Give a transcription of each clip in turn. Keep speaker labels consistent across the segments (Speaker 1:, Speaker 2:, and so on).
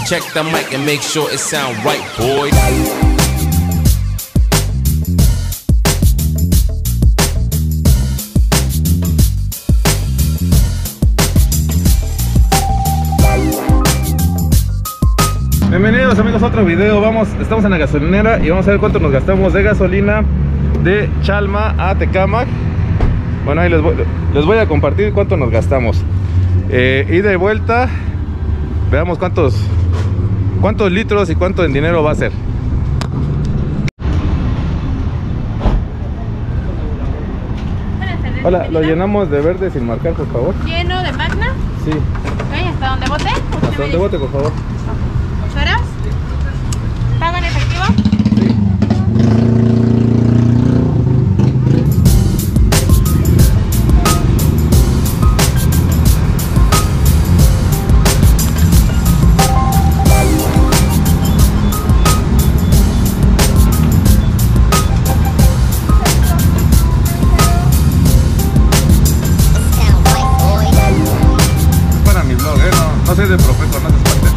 Speaker 1: Check the mic and make sure it sound right, boy.
Speaker 2: Bienvenidos amigos a otro video. Estamos en la gasolinera y vamos a ver cuánto nos gastamos de gasolina de Chalma a Tecámac. Bueno, ahí les voy a compartir cuánto nos gastamos. Ida y vuelta. Veamos cuántos litros y cuánto en dinero va a ser. Hola, lo llenamos de verde sin marcar, por favor.
Speaker 3: ¿Lleno de Magna?
Speaker 2: Sí.
Speaker 3: Okay, ¿hasta dónde bote?
Speaker 2: Hasta donde bote, por favor.
Speaker 3: 8 horas. ¿Pago en efectivo?
Speaker 2: Sí. Para mi blog, no soy de profeso, no se espanten.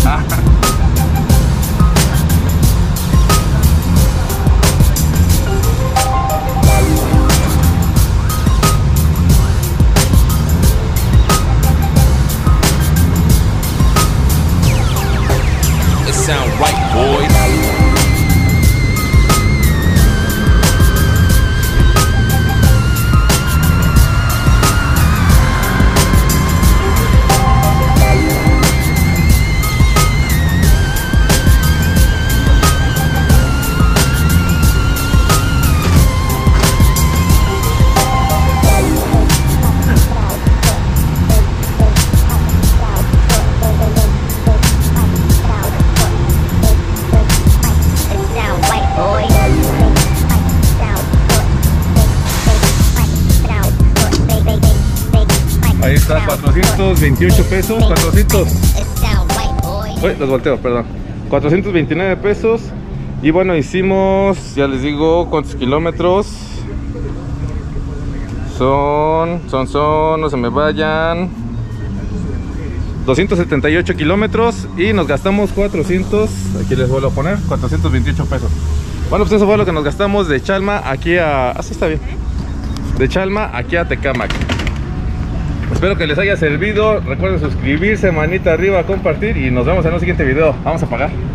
Speaker 1: It sound right, boy.
Speaker 2: Ahí está, 428 pesos, 400. Uy, los volteo, perdón. 429 pesos. Y bueno, hicimos, ya les digo, cuántos kilómetros. Son, no se me vayan. 278 kilómetros y nos gastamos 400, aquí les vuelvo a poner, 428 pesos. Bueno, pues eso fue lo que nos gastamos de Chalma aquí a... Así está bien. De Chalma aquí a Tecámac. Espero que les haya servido. Recuerden suscribirse, manita arriba, compartir y nos vemos en un siguiente video. Vamos a pagar.